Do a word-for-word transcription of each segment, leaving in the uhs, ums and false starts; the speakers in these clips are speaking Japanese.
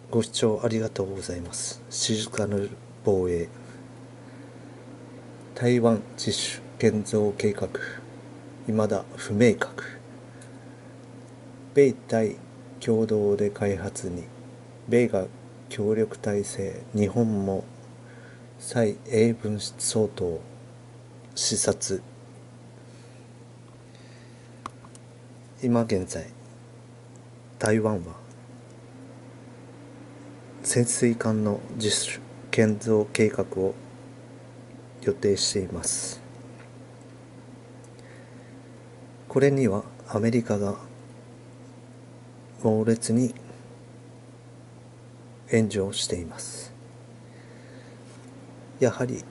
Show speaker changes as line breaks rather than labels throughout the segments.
ご視聴ありがとうございます。静かなる防衛。台湾自主建造計画、未だ不明確。米台共同で開発に、米が協力体制、日本も蔡英文総統視察。今現在、台湾は潜水艦の自主建造計画を予定しています。これにはアメリカが猛烈に援助をしています。やはり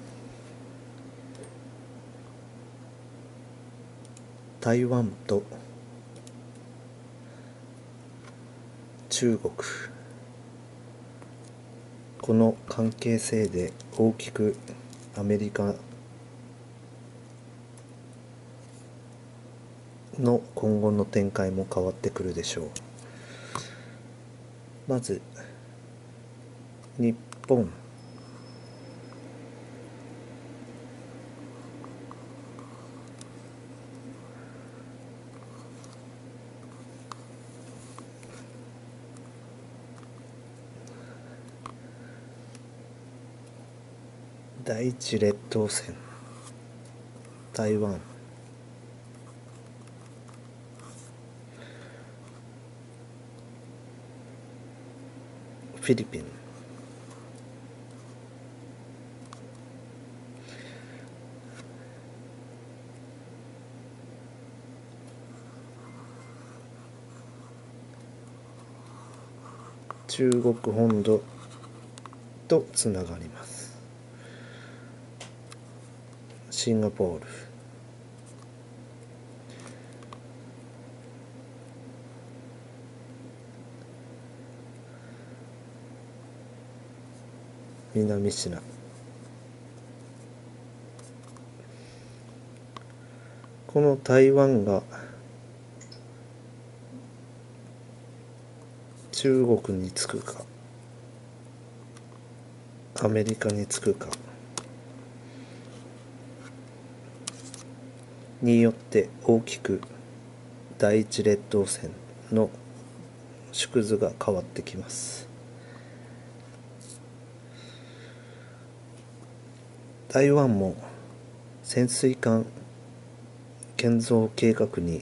台湾と中国、この関係性で大きくアメリカの今後の展開も変わってくるでしょう。まず日本、第一列島線、台湾、フィリピン、中国本土とつながります。シンガポール、南シナ、この台湾が中国につくかアメリカにつくかによって大きく第一列島線の縮図が変わってきます。台湾も潜水艦建造計画に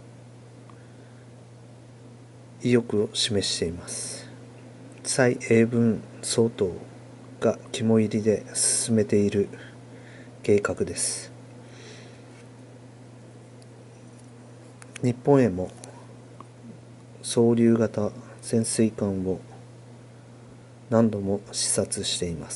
意欲を示しています。蔡英文総統が肝入りで進めている計画です。日本へも双流型潜水艦を何度も視察しています。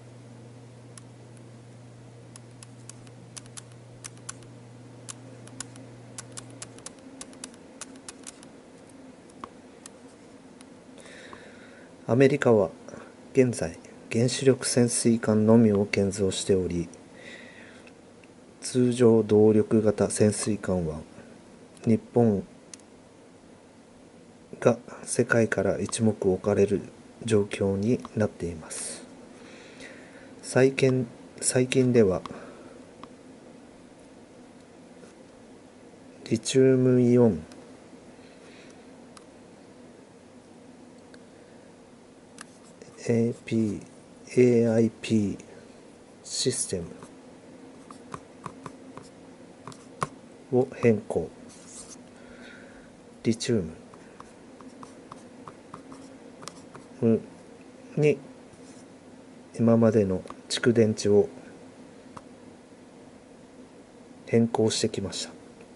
アメリカは現在原子力潜水艦のみを建造しており、通常動力型潜水艦は日本が世界から一目置かれる状況になっています。最近、最近ではリチウムイオンエーピー、エーアイピー システムを変更。リチウムに今までの蓄電池を変更してきました。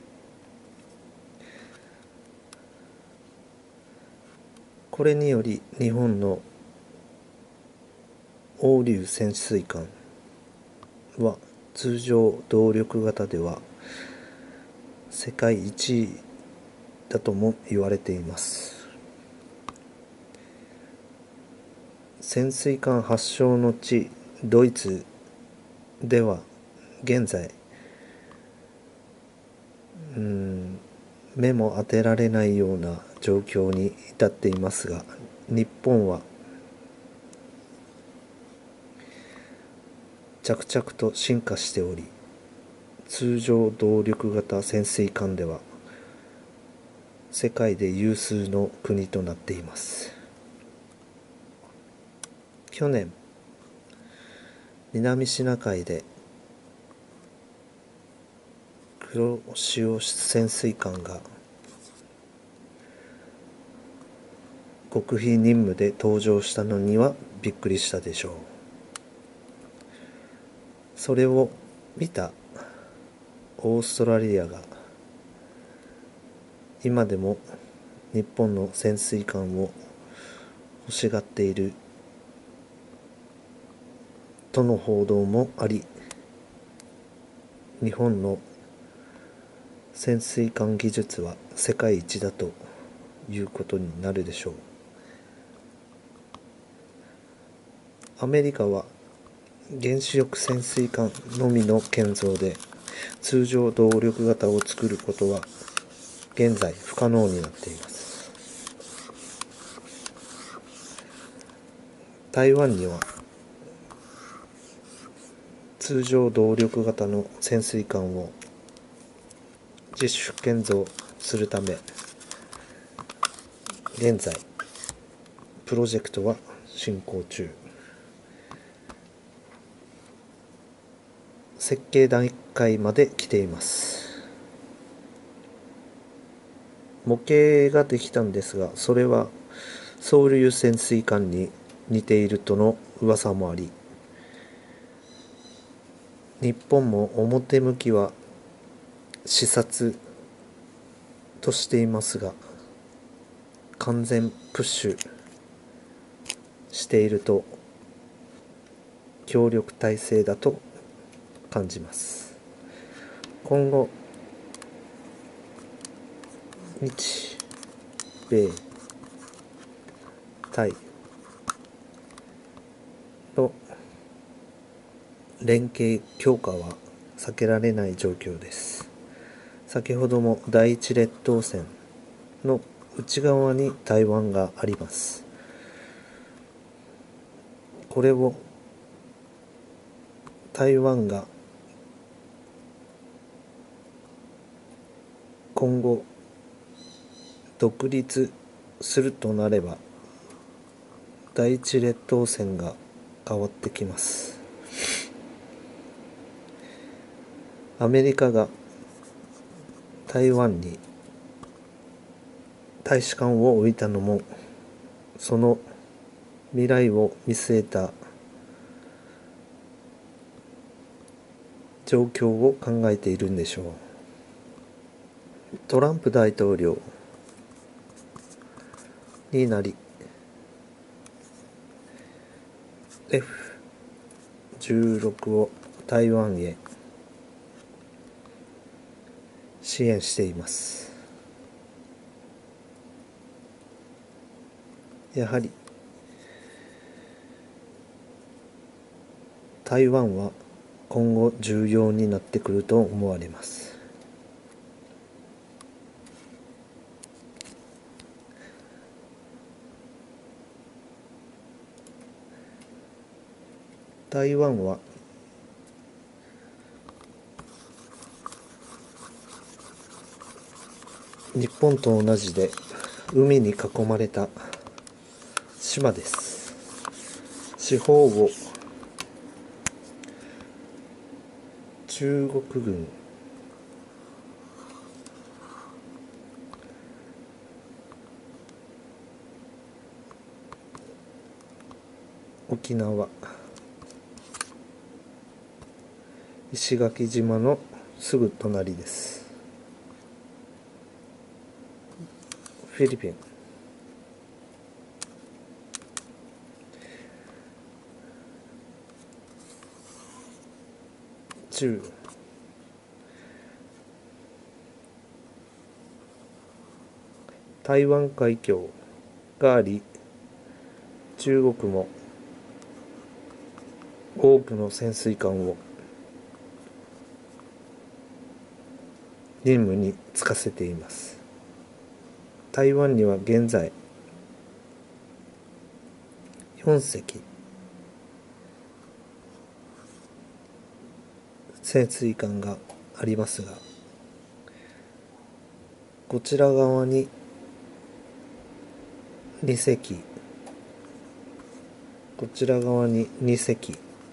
これにより日本の黄龍潜水艦は通常動力型では世界一位だとも言われています。潜水艦発祥の地ドイツでは現在うーん目も当てられないような状況に至っていますが、 日本は着々と進化しており、通常動力型潜水艦では世界で有数の国となっています。去年、南シナ海で黒潮潜水艦が極秘任務で登場したのにはびっくりしたでしょう。それを見たオーストラリアが今でも日本の潜水艦を欲しがっているとの報道もあり、日本の潜水艦技術は世界一だということになるでしょう。アメリカは原子力潜水艦のみの建造で通常動力型を作ることは現在不可能になっています。台湾には通常動力型の潜水艦を自主建造するため、現在プロジェクトは進行中。設計段階まで来ています。模型ができたんですが、それは双流潜水艦に似ているとの噂もあり、日本も表向きは視察としていますが、完全プッシュしていると協力体制だと感じます。今後、日米タイの連携強化は避けられない状況です。先ほども第一列島線の内側に台湾があります。これを台湾が今後独立するとなれば、第一列島線が変わってきます。アメリカが台湾に大使館を置いたのも、その未来を見据えた状況を考えているんでしょう。トランプ大統領になり、 エフじゅうろく を台湾へ支援しています。やはり台湾は今後重要になってくると思われます。台湾は日本と同じで海に囲まれた島です。四方を中国軍、沖縄、石垣島のすぐ隣です。フィリピン、中、台湾海峡があり、中国も多くの潜水艦を任務に就かせています。台湾には現在よん隻潜水艦がありますが、こちら側にに隻、こちら側にに隻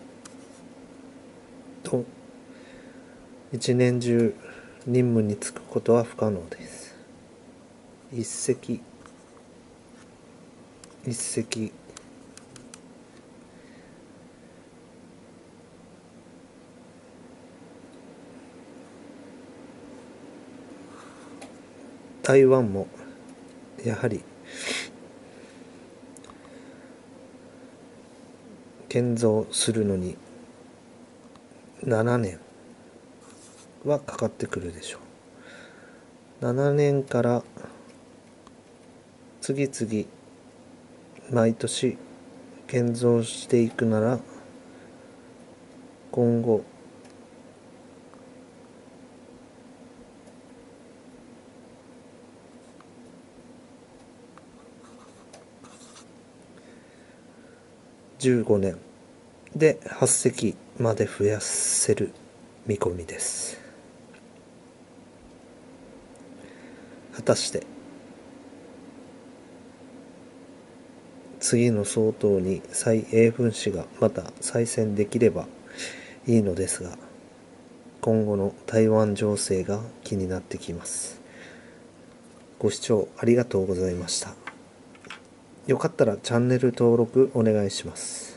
と一年中任務に就くことは不可能です。一隻一隻台湾もやはり建造するのにななねんはかかってくるでしょう。ななねんから次々毎年建造していくなら、今後じゅうごねんではっ隻まで増やせる見込みです。果たして次の総統に蔡英文氏がまた再選できればいいのですが、今後の台湾情勢が気になってきます。ご視聴ありがとうございました。よかったらチャンネル登録お願いします。